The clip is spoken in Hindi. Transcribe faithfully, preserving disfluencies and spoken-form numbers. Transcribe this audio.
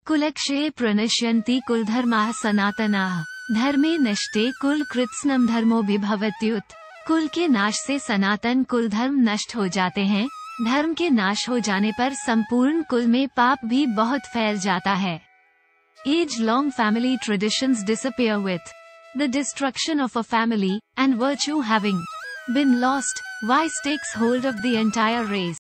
कुलक्षये प्रणश्यन्ति कुलधर्माः सनातनाः धर्मे नष्टे कुल कृत्स्नम धर्मो विभवत्युत। कुल के नाश से सनातन कुल धर्म नष्ट हो जाते हैं। धर्म के नाश हो जाने पर संपूर्ण कुल में पाप भी बहुत फैल जाता है। As long family traditions disappear with the destruction of a family, and virtue having been lost, vice takes hold of the entire race.